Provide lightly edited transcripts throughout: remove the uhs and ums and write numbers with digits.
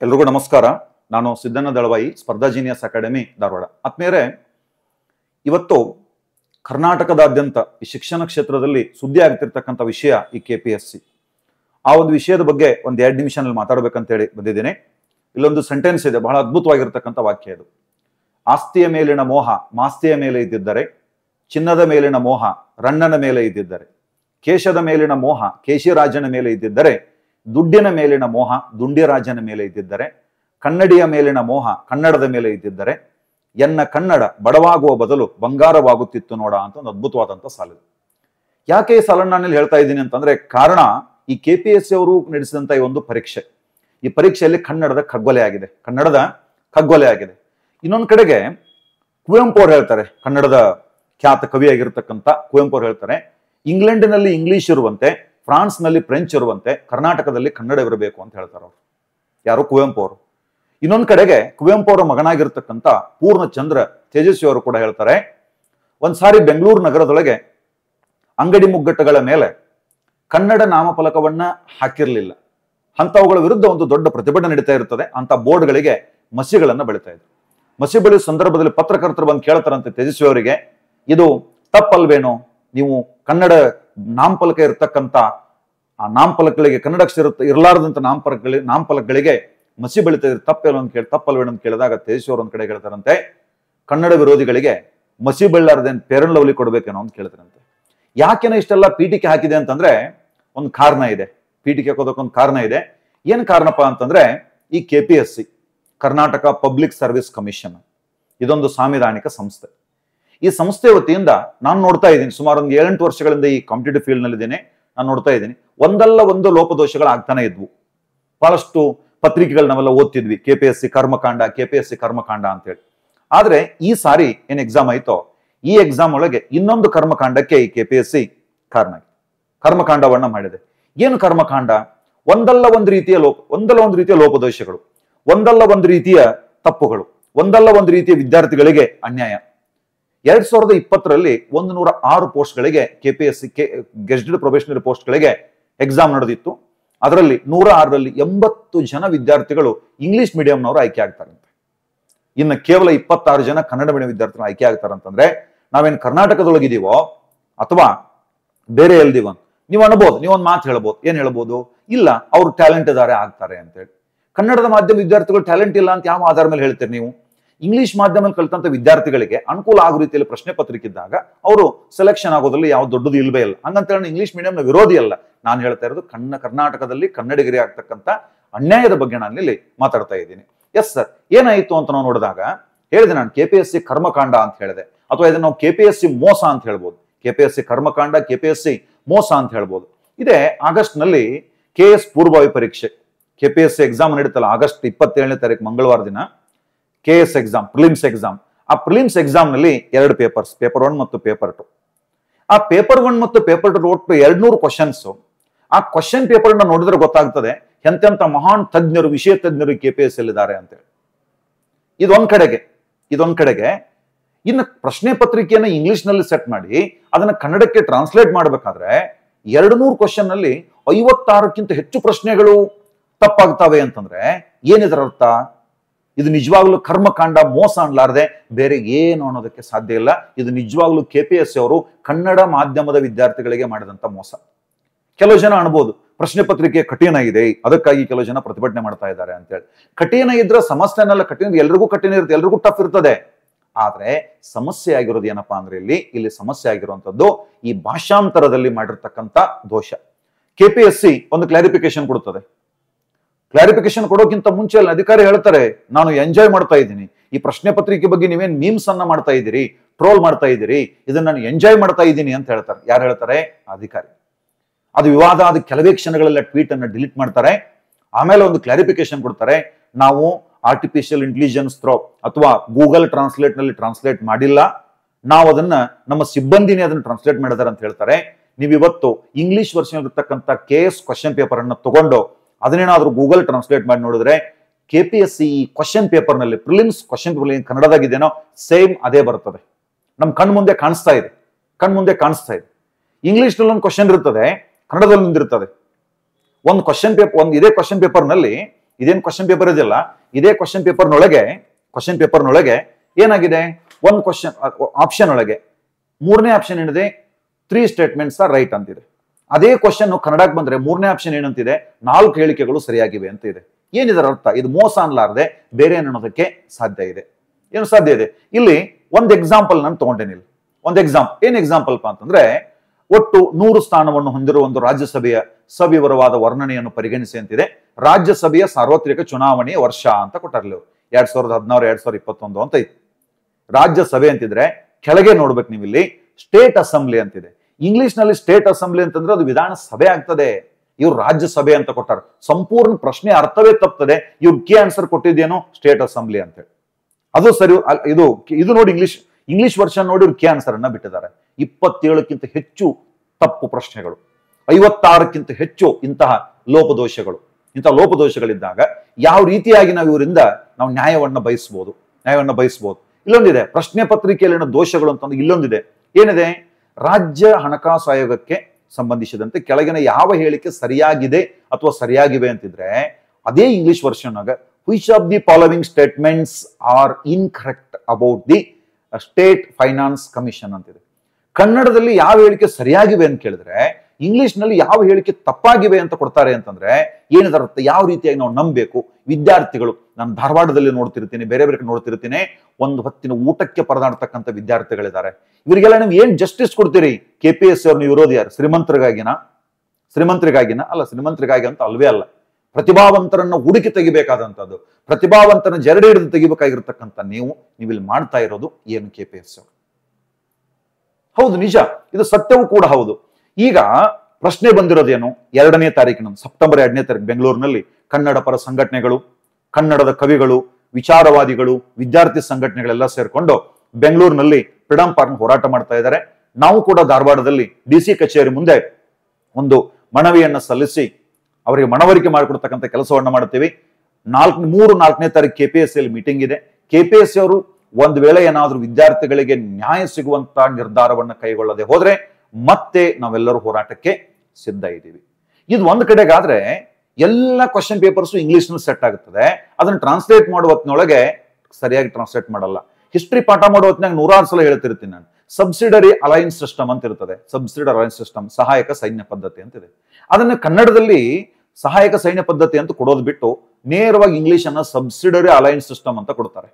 ಎಲ್ರಿಗೂ ನಮಸ್ಕಾರ. ನಾನು ಸಿದ್ದಣ್ಣ ದಳವಾಯಿ, ಸ್ಪರ್ಧಾ ಜೀನಿಯಸ್ ಅಕಾಡೆಮಿ, ಧಾರವಾಡ. ಆತ್ಮೀಯರೇ, ಇವತ್ತು ಕರ್ನಾಟಕದಾದ್ಯಂತ ಈ ಶಿಕ್ಷಣ ಕ್ಷೇತ್ರದಲ್ಲಿ ಸುದ್ದಿ ಆಗ್ತಿರ್ತಕ್ಕಂಥ ವಿಷಯ ಈ KPSC. ಆ ಒಂದು ವಿಷಯದ ಬಗ್ಗೆ ಒಂದು 2 ನಿಮಿಷನಲ್ಲಿ ಮಾತಾಡ್ಬೇಕಂತೇಳಿ ಬಂದಿದ್ದೇನೆ. ಇಲ್ಲೊಂದು ಸೆಂಟೆನ್ಸ್ ಇದೆ, ಬಹಳ ಅದ್ಭುತವಾಗಿರ್ತಕ್ಕಂಥ ವಾಕ್ಯ ಇದು. ಆಸ್ತಿಯ ಮೇಲಿನ ಮೋಹ ಮಾಸ್ತಿಯ ಮೇಲೆ ಇದ್ದಿದ್ದರೆ, ಚಿನ್ನದ ಮೇಲಿನ ಮೋಹ ರಣ್ಣನ ಮೇಲೆ ಇದ್ದಿದ್ದರೆ, ಕೇಶದ ಮೇಲಿನ ಮೋಹ ಕೇಶಿರಾಜನ ಮೇಲೆ ಇದ್ದಿದ್ದರೆ, ದುಡ್ಡಿನ ಮೇಲಿನ ಮೋಹ ದುಂಡಿರಾಜನ ಮೇಲೆ ಇದ್ದಿದ್ದರೆ, ಕನ್ನಡಿಯ ಮೇಲಿನ ಮೋಹ ಕನ್ನಡದ ಮೇಲೆ ಇದ್ದಿದ್ದರೆ, ಎನ್ನ ಕನ್ನಡ ಬಡವಾಗುವ ಬದಲು ಬಂಗಾರವಾಗುತ್ತಿತ್ತು ನೋಡ ಅಂತ ಒಂದು ಅದ್ಭುತವಾದಂಥ ಸಾಲು. ಯಾಕೆ ಈ ಸಾಲನ್ನು ನಾನು ಹೇಳ್ತಾ ಇದ್ದೀನಿ ಅಂತಂದ್ರೆ, ಕಾರಣ ಈ KPSC ಅವರು ನಡೆಸಿದಂತ ಈ ಒಂದು ಪರೀಕ್ಷೆ. ಈ ಪರೀಕ್ಷೆಯಲ್ಲಿ ಕನ್ನಡದ ಕಗ್ಗೊಲೆ ಆಗಿದೆ. ಇನ್ನೊಂದು ಕಡೆಗೆ ಕುವೆಂಪು ಅವರು ಹೇಳ್ತಾರೆ, ಕನ್ನಡದ ಖ್ಯಾತ ಕವಿಯಾಗಿರ್ತಕ್ಕಂಥ ಕುವೆಂಪು ಅವರು ಹೇಳ್ತಾರೆ, ಇಂಗ್ಲೆಂಡಿನಲ್ಲಿ ಇಂಗ್ಲಿಷ್ ಇರುವಂತೆ, ಫ್ರಾನ್ಸ್ ನಲ್ಲಿ ಫ್ರೆಂಚ್ ಇರುವಂತೆ ಕರ್ನಾಟಕದಲ್ಲಿ ಕನ್ನಡ ಇರಬೇಕು ಅಂತ ಹೇಳ್ತಾರೆ ಅವರು. ಯಾರು? ಕುವೆಂಪು ಅವರು. ಇನ್ನೊಂದು ಕಡೆಗೆ ಕುವೆಂಪು ಅವರ ಮಗನಾಗಿರ್ತಕ್ಕಂಥ ಪೂರ್ಣಚಂದ್ರ ತೇಜಸ್ವಿ ಅವರು ಕೂಡ ಹೇಳ್ತಾರೆ, ಒಂದ್ಸಾರಿ ಬೆಂಗಳೂರು ನಗರದೊಳಗೆ ಅಂಗಡಿ ಮುಗ್ಗಟ್ಟುಗಳ ಮೇಲೆ ಕನ್ನಡ ನಾಮಫಲಕವನ್ನ ಹಾಕಿರ್ಲಿಲ್ಲ. ಅಂತವುಗಳ ವಿರುದ್ಧ ಒಂದು ದೊಡ್ಡ ಪ್ರತಿಭಟನೆ ನಡೀತಾ ಇರ್ತದೆ. ಅಂತ ಬೋರ್ಡ್ಗಳಿಗೆ ಮಸಿಗಳನ್ನ ಬೆಳಿತಾ ಇದ್ರು. ಮಸಿ ಬೆಳೆಯುವ ಸಂದರ್ಭದಲ್ಲಿ ಪತ್ರಕರ್ತರು ಬಂದು ಕೇಳ್ತಾರಂತೆ ತೇಜಸ್ವಿ ಅವರಿಗೆ, ಇದು ತಪ್ಪಲ್ವೇನೋ? ನೀವು ಕನ್ನಡ ನಾಮಫಲಕ ಇರತಕ್ಕಂಥ ಆ ನಾಮಫಲಕಗಳಿಗೆ ಕನ್ನಡ ಅಕ್ಷರ ಇರಲಾರದಂತ ನಾಮಫಲಕಗಳಿಗೆ ಮಸಿ ಬೆಳಿತಾ ಇದ್ರೆ ತಪ್ಪಲ್ವೇನೋ ಅಂತ ಕೇಳಿದಾಗ ತೇಜಸ್ವಿ ಅವರು ಒಂದ್ ಕಡೆ ಹೇಳ್ತಾರಂತೆ, ಕನ್ನಡ ವಿರೋಧಿಗಳಿಗೆ ಮಸಿ ಬೆಳ್ಳಾರದೇನ್ ಪೇರನ್ ಲವ್ಲಿ ಕೊಡ್ಬೇಕೇನೋ ಅಂತ ಕೇಳ್ತಾರಂತೆ. ಯಾಕೆನೋ ಇಷ್ಟೆಲ್ಲ ಪೀಠಿಕೆ ಹಾಕಿದೆ ಅಂತಂದ್ರೆ ಒಂದು ಕಾರಣ ಇದೆ. ಪೀಠಿಕೆ ಹಾಕೋದಕ್ಕೊಂದು ಕಾರಣ ಇದೆ. ಏನ್ ಕಾರಣಪ್ಪ ಅಂತಂದ್ರೆ, ಈ KPSC Karnataka public service commission ಇದೊಂದು ಸಾಂವಿಧಾನಿಕ ಸಂಸ್ಥೆ. ಈ ಸಂಸ್ಥೆ ವತಿಯಿಂದ ನಾನು ನೋಡ್ತಾ ಇದ್ದೀನಿ, ಸುಮಾರು ಒಂದು 7-8 ವರ್ಷಗಳಿಂದ ಈ ಕಾಂಪಿಟೇಟಿವ್ ಫೀಲ್ಡ್ ನಲ್ಲಿ ಇದ್ದೇನೆ. ನಾನು ನೋಡ್ತಾ ಇದ್ದೀನಿ, ಒಂದಲ್ಲ ಒಂದು ಲೋಪದೋಷಗಳು ಆಗ್ತಾನೆ ಇದ್ವು. ಬಹಳಷ್ಟು ಪತ್ರಿಕೆಗಳು ನಾವೆಲ್ಲ ಓದ್ತಿದ್ವಿ, KPSC ಕರ್ಮಕಾಂಡ ಅಂತ ಹೇಳಿ. ಆದ್ರೆ ಈ ಸಾರಿ ಏನ್ ಎಕ್ಸಾಮ್ ಆಯ್ತೋ, ಈ ಎಕ್ಸಾಮ್ ಒಳಗೆ ಇನ್ನೊಂದು ಕರ್ಮಕಾಂಡಕ್ಕೆ ಈ KPSC ಕಾರಣ ಆಗಿದೆ. ಕರ್ಮಕಾಂಡವನ್ನ ಮಾಡಿದೆ. ಏನು ಕರ್ಮಕಾಂಡ? ಒಂದಲ್ಲ ಒಂದು ರೀತಿಯ ಲೋಪದೋಷಗಳು, ಒಂದಲ್ಲ ಒಂದು ರೀತಿಯ ತಪ್ಪುಗಳು, ಒಂದಲ್ಲ ಒಂದು ರೀತಿಯ ವಿದ್ಯಾರ್ಥಿಗಳಿಗೆ ಅನ್ಯಾಯ. 2020ರಲ್ಲಿ 106 ಪೋಸ್ಟ್ಗಳಿಗೆ KPSC ಗೆಜೆಟೆಡ್ ಪ್ರೊಬೇಷನರಿ ಪೋಸ್ಟ್ಗಳಿಗೆ ಎಕ್ಸಾಮ್ ನಡೆದಿತ್ತು. ಅದರಲ್ಲಿ 106ರಲ್ಲಿ 80 ಜನ ವಿದ್ಯಾರ್ಥಿಗಳು ಇಂಗ್ಲಿಷ್ ಮೀಡಿಯಂನವರು ಆಯ್ಕೆ ಆಗ್ತಾರಂತೆ. ಇನ್ನು ಕೇವಲ 26 ಜನ ಕನ್ನಡ ಮೀಡಿಯಂ ವಿದ್ಯಾರ್ಥಿಗಳು ಆಯ್ಕೆ ಆಗ್ತಾರಂತಂದ್ರೆ, ನಾವೇನ್ ಕರ್ನಾಟಕದೊಳಗಿದೀವೋ ಅಥವಾ ಬೇರೆ ಎಲ್ದಿವೋ ನೀವು ಅನ್ಬೋದು, ನೀವೊಂದು ಮಾತು ಹೇಳ್ಬೋದು. ಏನ್ ಹೇಳ್ಬೋದು? ಇಲ್ಲ, ಅವ್ರು ಟ್ಯಾಲೆಂಟ್ ಇದಾರೆ ಆಗ್ತಾರೆ ಅಂತೇಳಿ. ಕನ್ನಡದ ಮಾಧ್ಯಮ ವಿದ್ಯಾರ್ಥಿಗಳು ಟ್ಯಾಲೆಂಟ್ ಇಲ್ಲ ಅಂತ ಯಾವ ಆಧಾರ ಮೇಲೆ ಹೇಳ್ತೀರಿ ನೀವು? ಇಂಗ್ಲಿಷ್ ಮಾಧ್ಯಮದಲ್ಲಿ ಕಲಿತಂತ ವಿದ್ಯಾರ್ಥಿಗಳಿಗೆ ಅನುಕೂಲ ಆಗೋ ರೀತಿಯಲ್ಲಿ ಪ್ರಶ್ನೆ ಪತ್ರಿಕೆ ಇದ್ದಾಗ ಅವರು ಸೆಲೆಕ್ಷನ್ ಆಗೋದ್ರಲ್ಲಿ ಯಾವ ದೊಡ್ಡದು ಇಲ್ವೇ ಇಲ್ಲ. ಹಂಗಂತೇಳಿ ಇಂಗ್ಲಿಷ್ ಮೀಡಿಯಂನ ವಿರೋಧಿ ಅಲ್ಲ. ನಾನು ಹೇಳ್ತಾ ಇರೋದು ಕರ್ನಾಟಕದಲ್ಲಿ ಕನ್ನಡಿಗರಿಗೆ ಆಗ್ತಕ್ಕಂಥ ಅನ್ಯಾಯದ ಬಗ್ಗೆ ನಾನು ಇಲ್ಲಿ ಮಾತಾಡ್ತಾ ಇದ್ದೀನಿ. ಎಸ್ ಸರ್, ಏನಾಯ್ತು ಅಂತ ನಾವು ನೋಡಿದಾಗ ಹೇಳಿದೆ ನಾನು, KPSC ಕರ್ಮಕಾಂಡ ಅಂತ ಹೇಳಿದೆ, ಅಥವಾ ಇದನ್ನ ನಾವು KPSC ಮೋಸ ಅಂತ ಹೇಳ್ಬೋದು. KPSC ಕರ್ಮಕಾಂಡ, KPSC ಮೋಸ ಅಂತ ಹೇಳ್ಬೋದು. ಇದೇ ಆಗಸ್ಟ್ ನಲ್ಲಿ KS ಪೂರ್ವಭಾವಿ ಪರೀಕ್ಷೆ, KPSC ಎಕ್ಸಾಮ್ ನಡೀತಲ್ಲ, ಆಗಸ್ಟ್ 27ನೇ ತಾರೀಕು ಮಂಗಳವಾರ ದಿನ KS ಎಕ್ಸಾಮ್, ಪ್ರಿಲಿಮ್ಸ್ ಎಕ್ಸಾಮ್. ಆ ಪ್ರಿಲಿಮ್ಸ್ ಎಕ್ಸಾಮ್ ನಲ್ಲಿ 2 ಪೇಪರ್ಸ್, ಪೇಪರ್ 1 ಮತ್ತು ಪೇಪರ್ 2. ಆ ಪೇಪರ್ 1 ಮತ್ತು ಪೇಪರ್ 2 ಒಟ್ಟು 200 ಕ್ವಶನ್ಸ್. ಆ ಕ್ವಶನ್ ಪೇಪರ್ ನೋಡಿದ್ರೆ ಗೊತ್ತಾಗ್ತದೆ ಎಂತೆಂತ ಮಹಾನ್ ತಜ್ಞರು, ವಿಷಯ ತಜ್ಞರು KPSC ಇದ್ದಾರೆ ಅಂತೇಳಿ. ಇದೊಂದ್ ಕಡೆಗೆ ಇನ್ನು ಪ್ರಶ್ನೆ ಪತ್ರಿಕೆಯನ್ನ ಇಂಗ್ಲಿಷ್ ನಲ್ಲಿ ಸೆಟ್ ಮಾಡಿ ಅದನ್ನ ಕನ್ನಡಕ್ಕೆ ಟ್ರಾನ್ಸ್ಲೇಟ್ ಮಾಡ್ಬೇಕಾದ್ರೆ 200 ಕ್ವಶನ್ ನಲ್ಲಿ 56ಕ್ಕಿಂತ ಹೆಚ್ಚು ಪ್ರಶ್ನೆಗಳು ತಪ್ಪಾಗ್ತವೆ ಅಂತಂದ್ರೆ ಏನಿದ್ರ ಅರ್ಥ? ಇದು ನಿಜವಾಗ್ಲೂ ಕರ್ಮಕಾಂಡ, ಮೋಸ ಅನ್ಲಾರ್ದೆ ಬೇರೆ ಏನು ಅನ್ನೋದಕ್ಕೆ ಸಾಧ್ಯ ಇಲ್ಲ. ಇದು ನಿಜವಾಗ್ಲೂ KPSC ಅವರು ಕನ್ನಡ ಮಾಧ್ಯಮದ ವಿದ್ಯಾರ್ಥಿಗಳಿಗೆ ಮಾಡಿದಂತ ಮೋಸ. ಕೆಲವು ಜನ ಅನ್ಬೋದು, ಪ್ರಶ್ನೆ ಪತ್ರಿಕೆ ಕಠಿಣ ಇದೆ, ಅದಕ್ಕಾಗಿ ಕೆಲವು ಜನ ಪ್ರತಿಭಟನೆ ಮಾಡ್ತಾ ಇದ್ದಾರೆ ಅಂತೇಳಿ. ಕಠಿಣ ಇದ್ರೆ ಸಮಸ್ಯೆನೆಲ್ಲ ಕಠಿಣ, ಎಲ್ರಿಗೂ ಕಠಿಣ ಇರುತ್ತೆ, ಎಲ್ರಿಗೂ ಟಫ್ ಇರ್ತದೆ. ಆದ್ರೆ ಸಮಸ್ಯೆ ಆಗಿರೋದು ಏನಪ್ಪಾ ಅಂದ್ರೆ, ಇಲ್ಲಿ ಸಮಸ್ಯೆ ಆಗಿರುವಂತದ್ದು ಈ ಭಾಷಾಂತರದಲ್ಲಿ ಮಾಡಿರ್ತಕ್ಕಂಥ ದೋಷ. KPSC ಒಂದು ಕ್ಲಾರಿಫಿಕೇಶನ್ ಕೊಡುತ್ತದೆ. ಕ್ಲಾರಿಫಿಕೇಶನ್ ಕೊಡೋಕ್ಕಿಂತ ಮುಂಚೆ ಅಲ್ಲಿ ಅಧಿಕಾರಿ ಹೇಳ್ತಾರೆ, ನಾನು ಎಂಜಾಯ್ ಮಾಡ್ತಾ ಇದ್ದೀನಿ ಈ ಪ್ರಶ್ನೆ ಪತ್ರಿಕೆ ಬಗ್ಗೆ, ನೀವೇನ್ ಮೀಮ್ಸ್ ಅನ್ನ ಮಾಡ್ತಾ ಇದ್ದೀರಿ, ಟ್ರೋಲ್ ಮಾಡ್ತಾ ಇದ್ದೀರಿ, ಇದನ್ನ ನಾನು ಎಂಜಾಯ್ ಮಾಡ್ತಾ ಇದ್ದೀನಿ ಅಂತ ಹೇಳ್ತಾರೆ. ಯಾರು ಹೇಳ್ತಾರೆ? ಅಧಿಕಾರಿ. ಅದು ವಿವಾದ ಆದ ಕೆಲವೇ ಕ್ಷಣಗಳೆಲ್ಲ ಟ್ವೀಟ್ ಅನ್ನ ಡಿಲೀಟ್ ಮಾಡ್ತಾರೆ. ಆಮೇಲೆ ಒಂದು ಕ್ಲಾರಿಫಿಕೇಶನ್ ಕೊಡ್ತಾರೆ, ನಾವು ಆರ್ಟಿಫಿಷಿಯಲ್ ಇಂಟೆಲಿಜೆನ್ಸ್ ಅಥವಾ ಗೂಗಲ್ ಟ್ರಾನ್ಸ್ಲೇಟ್ ನಲ್ಲಿ ಟ್ರಾನ್ಸ್ಲೇಟ್ ಮಾಡಿಲ್ಲ, ನಾವು ಅದನ್ನ ನಮ್ಮ ಸಿಬ್ಬಂದಿನೇ ಅದನ್ನ ಟ್ರಾನ್ಸ್ಲೇಟ್ ಮಾಡಿದಾರೆ ಅಂತ ಹೇಳ್ತಾರೆ. ನೀವು ಇವತ್ತು ಇಂಗ್ಲಿಷ್ ವರ್ಷನ್ ಇರತಕ್ಕಂಥ KS ಕ್ವಶನ್ ಪೇಪರ್ ಅನ್ನ ತಗೊಂಡು ಅದನ್ನೇನಾದ್ರೂ ಗೂಗಲ್ ಟ್ರಾನ್ಸ್ಲೇಟ್ ಮಾಡಿ ನೋಡಿದ್ರೆ KPSC ಕ್ವಶನ್ ಪೇಪರ್ ನಲ್ಲಿ ಪ್ರಿಲಿಮ್ಸ್ ಕ್ವಶನ್ ಪೇಪರ್ ಕನ್ನಡದಾಗಿದೆನೋ ಸೇಮ್ ಅದೇ ಬರ್ತದೆ. ನಮ್ ಕಣ್ ಮುಂದೆ ಕಾಣಿಸ್ತಾ ಇದೆ. ಇಂಗ್ಲಿಷ್ ನಲ್ಲಿ ಒಂದು ಕ್ವಶನ್ ಇರ್ತದೆ, ಕನ್ನಡದಲ್ಲಿ ಇರ್ತದೆ. ಒಂದು ಕ್ವಶನ್ ಪೇಪರ್, ಇದೇ ಕ್ವಶನ್ ಪೇಪರ್ ನಲ್ಲಿ ಇದೇನು ಕ್ವಶನ್ ಪೇಪರ್ ಇದೆಯಲ್ಲ, ಇದೇ ಕ್ವಶನ್ ಪೇಪರ್ನೊಳಗೆ ಏನಾಗಿದೆ, ಒಂದು ಕ್ವಶನ್ ಆಪ್ಷನ್ ಒಳಗೆ ಮೂರನೇ ಆಪ್ಷನ್ ಏನಿದೆ, 3 ಸ್ಟೇಟ್ಮೆಂಟ್ಸ್ ಆರ್ ರೈಟ್ ಅಂತಿದೆ. ಅದೇ ಕ್ವಶನ್ ಕನ್ನಡಕ್ಕೆ ಬಂದ್ರೆ ಮೂರನೇ ಆಪ್ಷನ್ ಏನಂತಿದೆ, 4 ಹೇಳಿಕೆಗಳು ಸರಿಯಾಗಿವೆ ಅಂತ ಇದೆ. ಏನಿದರ ಅರ್ಥ? ಇದು ಮೋಸ ಅನ್ಲಾರ್ದೆ ಬೇರೆ ಅನ್ನೋದಕ್ಕೆ ಸಾಧ್ಯ ಇದೆ. ಏನು ಸಾಧ್ಯ ಇದೆ? ಇಲ್ಲಿ ಒಂದು ಎಕ್ಸಾಂಪಲ್ ನಾನು ತಗೊಂಡೇನಿ. ಒಂದು ಏನ್ ಎಕ್ಸಾಂಪಲ್ ಅಂತಂದ್ರೆ, ಒಟ್ಟು 100 ಸ್ಥಾನವನ್ನು ಹೊಂದಿರುವ ಒಂದು ರಾಜ್ಯಸಭೆಯ ಸವಿವರವಾದ ವರ್ಣನೆಯನ್ನು ಪರಿಗಣಿಸಿ ಅಂತಿದೆ. ರಾಜ್ಯಸಭೆಯ ಸಾರ್ವತ್ರಿಕ ಚುನಾವಣೆಯ ವರ್ಷ ಅಂತ ಕೊಟ್ಟಾರ್ಲಿ 2016 2021 ಅಂತ ಇತ್ತು. ರಾಜ್ಯಸಭೆ ಅಂತಿದ್ರೆ ಕೆಳಗೆ ನೋಡ್ಬೇಕು ನೀವು, ಇಲ್ಲಿ ಸ್ಟೇಟ್ ಅಸೆಂಬ್ಲಿ ಅಂತಿದೆ. ಇಂಗ್ಲಿಷ್ ನಲ್ಲಿ ಸ್ಟೇಟ್ ಅಸೆಂಬ್ಲಿ ಅಂತಂದ್ರೆ ಅದು ವಿಧಾನಸಭೆ ಆಗ್ತದೆ. ಇವ್ರು ರಾಜ್ಯಸಭೆ ಅಂತ ಕೊಟ್ಟಾರ. ಸಂಪೂರ್ಣ ಪ್ರಶ್ನೆ ಅರ್ಥವೇ ತಪ್ತದೆ. ಇವ್ರು ಕೇ ಆನ್ಸರ್ ಕೊಟ್ಟಿದ್ದೇನು ಸ್ಟೇಟ್ ಅಸೆಂಬ್ಲಿ ಅಂತೇಳಿ. ಅದು ಸರಿ. ಇದು ನೋಡಿ, ಇಂಗ್ಲಿಷ್ ವರ್ಷನ್ ನೋಡಿ ಇವ್ರು ಕೇ ಆನ್ಸರ್ ಅನ್ನ ಬಿಟ್ಟಿದ್ದಾರೆ. 27ಕ್ಕಿಂತ ಹೆಚ್ಚು ತಪ್ಪು ಪ್ರಶ್ನೆಗಳು, 56ಕ್ಕಿಂತ ಹೆಚ್ಚು ಇಂತಹ ಲೋಪದೋಷಗಳಿದ್ದಾಗ ಯಾವ ರೀತಿಯಾಗಿ ನಾವು ಇವರಿಂದ ನ್ಯಾಯವನ್ನ ಬಯಸ್ಬೋದು. ಇಲ್ಲೊಂದಿದೆ ಪ್ರಶ್ನೆ ಪತ್ರಿಕೆಯಲ್ಲಿನ ದೋಷಗಳು ಅಂತಂದು. ಇಲ್ಲೊಂದಿದೆ, ಏನಿದೆ, ರಾಜ್ಯ ಹಣಕಾಸು ಆಯೋಗಕ್ಕೆ ಸಂಬಂಧಿಸಿದಂತೆ ಕೆಳಗಿನ ಯಾವ ಹೇಳಿಕೆ ಸರಿಯಾಗಿದೆ ಅಥವಾ ಸರಿಯಾಗಿವೆ ಅಂತಿದ್ರೆ, ಅದೇ ಇಂಗ್ಲಿಷ್ ವರ್ಷನ್ ಆಗ which of the following statements are incorrect about the state finance commission ಅಂತಿದೆ. ಕನ್ನಡದಲ್ಲಿ ಯಾವ ಹೇಳಿಕೆ ಸರಿಯಾಗಿವೆ ಅಂತ ಕೇಳಿದ್ರೆ, ಇಂಗ್ಲಿಷ್ ನಲ್ಲಿ ಯಾವ ಹೇಳಿಕೆ ತಪ್ಪಾಗಿವೆ ಅಂತ ಕೊಡ್ತಾರೆ ಅಂತಂದ್ರೆ ಏನಿದರರ್ಥ? ಯಾವ ರೀತಿಯಾಗಿ ನಾವು ನಂಬಬೇಕು? ವಿದ್ಯಾರ್ಥಿಗಳು, ನಾನು ಧಾರವಾಡದಲ್ಲಿ ನೋಡ್ತಿರ್ತೀನಿ, ಬೇರೆ ನೋಡ್ತಿರ್ತೀನಿ, ಒಂದು ಹೊತ್ತಿನ ಊಟಕ್ಕೆ ಪರದಾಡ್ತಕ್ಕಂಥ ವಿದ್ಯಾರ್ಥಿಗಳಿದ್ದಾರೆ. ಇವರಿಗೆಲ್ಲ ನೀವು ಏನ್ ಜಸ್ಟಿಸ್ ಕೊಡ್ತೀರಿ? KPSC ಅವ್ರನ್ನ ವಿರೋಧಿ ಯಾರು? ಶ್ರೀಮಂತರಿಗಾಗಿನ ಅಲ್ಲ, ಶ್ರೀಮಂತರಿಗಾಗಿ ಅಂತ ಅಲ್ವೇ ಅಲ್ಲ. ಪ್ರತಿಭಾವಂತರನ್ನ ಹುಡುಕಿ ತೆಗಿಬೇಕಾದಂಥದ್ದು, ಪ್ರತಿಭಾವಂತನ ಜರಡಿ ಹಿಡಿದು ತೆಗಿಬೇಕಾಗಿರ್ತಕ್ಕಂಥ ನೀವಿಲ್ಲಿ ಮಾಡ್ತಾ ಇರೋದು ಏನು KPSC ಅವರು? ಹೌದು, ನಿಜ, ಇದು ಸತ್ಯವೂ ಕೂಡ ಹೌದು. ಈಗ ಪ್ರಶ್ನೆ ಬಂದಿರೋದೇನು? 2ನೇ ತಾರೀಕಿನ ಸೆಪ್ಟೆಂಬರ್ 2ನೇ ತಾರೀಕು ಬೆಂಗಳೂರಿನಲ್ಲಿ ಕನ್ನಡ ಪರ ಸಂಘಟನೆಗಳು, ಕನ್ನಡದ ಕವಿಗಳು, ವಿಚಾರವಾದಿಗಳು, ವಿದ್ಯಾರ್ಥಿ ಸಂಘಟನೆಗಳೆಲ್ಲ ಸೇರ್ಕೊಂಡು ಬೆಂಗಳೂರಿನಲ್ಲಿ ಫ್ರೀಡಂ ಪಾರ್ಕ್ ಹೋರಾಟ ಮಾಡ್ತಾ ಇದ್ದಾರೆ. ನಾವು ಕೂಡ ಧಾರವಾಡದಲ್ಲಿ DC ಕಚೇರಿ ಮುಂದೆ ಒಂದು ಮನವಿಯನ್ನ ಸಲ್ಲಿಸಿ ಅವರಿಗೆ ಮನವರಿಕೆ ಮಾಡಿಕೊಡ್ತಕ್ಕಂಥ ಕೆಲಸವನ್ನ ಮಾಡ್ತೀವಿ. 3-4ನೇ ತಾರೀಕು KPSC ಅಲ್ಲಿ ಮೀಟಿಂಗ್ ಇದೆ. KPSC ಅವರು ಒಂದು ವೇಳೆ ಏನಾದ್ರೂ ವಿದ್ಯಾರ್ಥಿಗಳಿಗೆ ನ್ಯಾಯ ಸಿಗುವಂತ ನಿರ್ಧಾರವನ್ನ ಕೈಗೊಳ್ಳದೆ ಹೋದ್ರೆ ಮತ್ತೆ ನಾವೆಲ್ಲರೂ ಹೋರಾಟಕ್ಕೆ ಸಿದ್ಧ ಇದ್ದೀವಿ. ಇದು ಒಂದು ಕಡೆಗಾದ್ರೆ ಎಲ್ಲ ಕ್ವಶನ್ ಪೇಪರ್ಸ್ ಇಂಗ್ಲಿಷ್ ನಲ್ಲಿ ಸೆಟ್ ಆಗುತ್ತದೆ. ಅದನ್ನ ಟ್ರಾನ್ಸ್ಲೇಟ್ ಮಾಡುವ ಹೊತ್ತಿನೊಳಗೆ ಸರಿಯಾಗಿ ಟ್ರಾನ್ಸ್ಲೇಟ್ ಮಾಡಲ್ಲ. ಹಿಸ್ಟ್ರಿ ಪಾಠ ಮಾಡುವ ಹೊತ್ತಿನಾಗ 100 ಸಲ ಹೇಳ್ತಿರ್ತೀನಿ ನಾನು. ಸಬ್ಸಿಡರಿ ಅಲೈನ್ಸ್ ಸಿಸ್ಟಮ್ ಅಂತ ಇರ್ತದೆ. ಸಬ್ಸಿಡರಿ ಅಲೈನ್ಸ್ ಸಿಸ್ಟಮ್, ಸಹಾಯಕ ಸೈನ್ಯ ಪದ್ಧತಿ ಅಂತಿದೆ. ಅದನ್ನ ಕನ್ನಡದಲ್ಲಿ ಸಹಾಯಕ ಸೈನ್ಯ ಪದ್ಧತಿ ಅಂತ ಕೊಡೋದು ಬಿಟ್ಟು ನೇರವಾಗಿ ಇಂಗ್ಲಿಷ್ ಅನ್ನ ಸಬ್ಸಿಡರಿ ಅಲೈನ್ಸ್ ಸಿಸ್ಟಮ್ ಅಂತ ಕೊಡ್ತಾರೆ.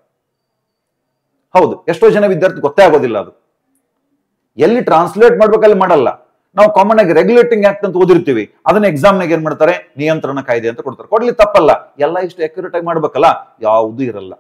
ಹೌದು, ಎಷ್ಟೋ ಜನ ವಿದ್ಯಾರ್ಥಿ ಗೊತ್ತೇ ಆಗೋದಿಲ್ಲ. ಅದು ಎಲ್ಲಿ ಟ್ರಾನ್ಸ್ಲೇಟ್ ಮಾಡ್ಬೇಕಲ್ಲಿ ಮಾಡಲ್ಲ. ನಾವು ಕಾಮನ್ ಆಗಿ ರೆಗ್ಯುಲೇಟಿಂಗ್ ಆಕ್ಟ್ ಅಂತ ಓದಿರ್ತೀವಿ, ಅದನ್ನ ಎಕ್ಸಾಮ್ನಾಗ ಏನ್ ಮಾಡ್ತಾರೆ, ನಿಯಂತ್ರಣ ಕಾಯ್ದೆ ಅಂತ ಕೊಡ್ತಾರೆ. ಕೊಡ್ಲಿ, ತಪ್ಪಲ್ಲ. ಎಲ್ಲ ಇಷ್ಟು ಅಕ್ಯುರೇಟ್ ಆಗಿ ಮಾಡ್ಬೇಕಲ್ಲ, ಯಾವುದೂ ಇರಲ್ಲ.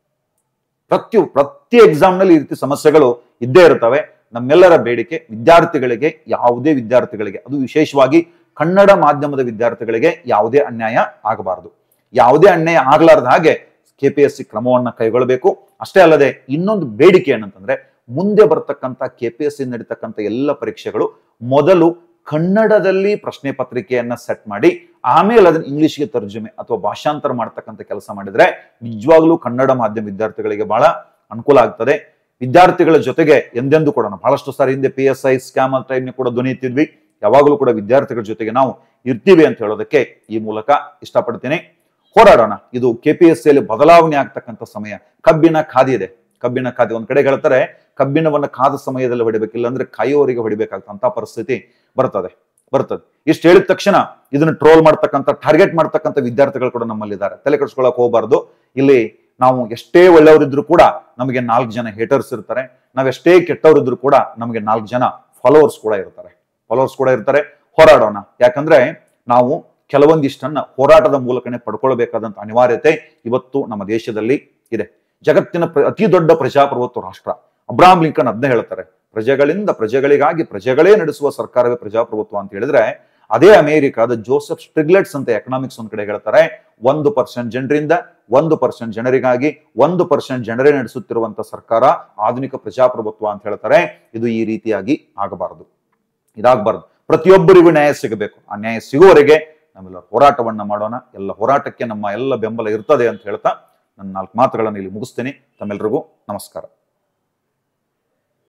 ಪ್ರತಿ ಎಕ್ಸಾಮ್ ನಲ್ಲಿ ಈ ರೀತಿ ಸಮಸ್ಯೆಗಳು ಇದ್ದೇ ಇರ್ತವೆ. ನಮ್ಮೆಲ್ಲರ ಬೇಡಿಕೆ, ವಿದ್ಯಾರ್ಥಿಗಳಿಗೆ, ಯಾವುದೇ ವಿದ್ಯಾರ್ಥಿಗಳಿಗೆ, ಅದು ವಿಶೇಷವಾಗಿ ಕನ್ನಡ ಮಾಧ್ಯಮದ ವಿದ್ಯಾರ್ಥಿಗಳಿಗೆ ಯಾವುದೇ ಅನ್ಯಾಯ ಆಗಬಾರದು. ಯಾವುದೇ ಅನ್ಯಾಯ ಆಗ್ಲಾರ್ದ ಹಾಗೆ KPSC ಕ್ರಮವನ್ನ ಕೈಗೊಳ್ಳಬೇಕು. ಅಷ್ಟೇ ಅಲ್ಲದೆ ಇನ್ನೊಂದು ಬೇಡಿಕೆ ಏನಂತಂದ್ರೆ, ಮುಂದೆ ಬರ್ತಕ್ಕಂಥ KPSC ನಡೀತಕ್ಕಂಥ ಎಲ್ಲ ಪರೀಕ್ಷೆಗಳು ಮೊದಲು ಕನ್ನಡದಲ್ಲಿ ಪ್ರಶ್ನೆ ಪತ್ರಿಕೆಯನ್ನ ಸೆಟ್ ಮಾಡಿ ಆಮೇಲೆ ಅದನ್ನ ಇಂಗ್ಲಿಷ್ಗೆ ತರ್ಜುಮೆ ಅಥವಾ ಭಾಷಾಂತರ ಮಾಡ್ತಕ್ಕಂಥ ಕೆಲಸ ಮಾಡಿದ್ರೆ ನಿಜವಾಗ್ಲೂ ಕನ್ನಡ ಮಾಧ್ಯಮ ವಿದ್ಯಾರ್ಥಿಗಳಿಗೆ ಬಹಳ ಅನುಕೂಲ ಆಗ್ತದೆ. ವಿದ್ಯಾರ್ಥಿಗಳ ಜೊತೆಗೆ ಎಂದೆಂದು ಕೂಡ ಬಹಳಷ್ಟು ಸಾರಿ ಹಿಂದೆ PSI ಸ್ಕ್ಯಾಮ್ ಟೈಮ್ ಕೂಡ ಧ್ವನಿ ಎತ್ತಿದ್ವಿ. ಯಾವಾಗಲೂ ಕೂಡ ವಿದ್ಯಾರ್ಥಿಗಳ ಜೊತೆಗೆ ನಾವು ಇರ್ತೀವಿ ಅಂತ ಹೇಳೋದಕ್ಕೆ ಈ ಮೂಲಕ ಇಷ್ಟಪಡ್ತೀನಿ. ಹೋರಾಡೋಣ. ಇದು KPSC ಯಲ್ಲಿ ಬದಲಾವಣೆ ಆಗ್ತಕ್ಕಂಥ ಸಮಯ. ಕಬ್ಬಿನ ಖಾದಿ ಇದೆ. ಒಂದ್ ಕಡೆ ಹೇಳ್ತಾರೆ, ಕಬ್ಬಿಣವನ್ನ ಕಾದ ಸಮಯದಲ್ಲಿ ಹೊಡಿಬೇಕಿಲ್ಲ ಅಂದ್ರೆ ಕಾಯುವವರಿಗೆ ಹೊಡಿಬೇಕಾಗ್ತಂತ ಪರಿಸ್ಥಿತಿ ಬರ್ತದೆ. ಇಷ್ಟು ಹೇಳಿದ ತಕ್ಷಣ ಇದನ್ನ ಟ್ರೋಲ್ ಮಾಡ್ತಕ್ಕಂಥ, ಟಾರ್ಗೆಟ್ ಮಾಡ್ತಕ್ಕಂಥ ವಿದ್ಯಾರ್ಥಿಗಳು ಕೂಡ ನಮ್ಮಲ್ಲಿದ್ದಾರೆ. ತಲೆ ಕೆಡಿಸ್ಕೊಳಕ್ ಹೋಗಬಾರ್ದು. ಇಲ್ಲಿ ನಾವು ಎಷ್ಟೇ ಒಳ್ಳೆಯವರಿದ್ರು ಕೂಡ ನಮಗೆ 4 ಜನ ಹೇಟರ್ಸ್ ಇರ್ತಾರೆ. ನಾವೆಷ್ಟೇ ಕೆಟ್ಟವರಿದ್ರು ಕೂಡ ನಮಗೆ 4 ಜನ ಫಾಲೋವರ್ಸ್ ಕೂಡ ಇರ್ತಾರೆ. ಹೋರಾಡೋಣ. ಯಾಕಂದ್ರೆ ನಾವು ಕೆಲವೊಂದಿಷ್ಟನ್ನ ಹೋರಾಟದ ಮೂಲಕನೇ ಪಡ್ಕೊಳ್ಬೇಕಾದಂತ ಅನಿವಾರ್ಯತೆ ಇವತ್ತು ನಮ್ಮ ದೇಶದಲ್ಲಿ ಇದೆ. ಜಗತ್ತಿನ ಅತಿ ದೊಡ್ಡ ಪ್ರಜಾಪ್ರಭುತ್ವ ರಾಷ್ಟ್ರ. ಅಬ್ರಹಾಂ ಲಿಂಕನ್ ಅದನ್ನೇ ಹೇಳ್ತಾರೆ, ಪ್ರಜೆಗಳಿಂದ ಪ್ರಜೆಗಳಿಗಾಗಿ ಪ್ರಜೆಗಳೇ ನಡೆಸುವ ಸರ್ಕಾರವೇ ಪ್ರಜಾಪ್ರಭುತ್ವ ಅಂತ ಹೇಳಿದ್ರೆ, ಅದೇ ಅಮೆರಿಕಾದ ಜೋಸೆಫ್ ಸ್ಟಿಗ್ಲೆಟ್ಸ್ ಅಂತ ಎಕನಾಮಿಕ್ಸ್ ಒಂದ್ ಕಡೆ ಹೇಳ್ತಾರೆ, 1% ಜನರಿಂದ 1% ಜನರಿಗಾಗಿ 1% ಜನರೇ ನಡೆಸುತ್ತಿರುವಂತ ಸರ್ಕಾರ ಆಧುನಿಕ ಪ್ರಜಾಪ್ರಭುತ್ವ ಅಂತ ಹೇಳ್ತಾರೆ. ಇದು ಈ ರೀತಿಯಾಗಿ ಇದಾಗಬಾರ್ದು. ಪ್ರತಿಯೊಬ್ಬರಿಗೂ ನ್ಯಾಯ ಸಿಗಬೇಕು. ಆ ನ್ಯಾಯ ಸಿಗುವವರೆಗೆ ನಾವೆಲ್ಲ ಹೋರಾಟವನ್ನ ಮಾಡೋಣ. ಎಲ್ಲ ಹೋರಾಟಕ್ಕೆ ನಮ್ಮ ಎಲ್ಲ ಬೆಂಬಲ ಇರ್ತದೆ ಅಂತ ಹೇಳ್ತಾ ನನ್ನ 4 ಮಾತುಗಳನ್ನು ಇಲ್ಲಿ ಮುಗಿಸ್ತೇನೆ. ತಮ್ಮೆಲ್ಲರಿಗೂ ನಮಸ್ಕಾರ.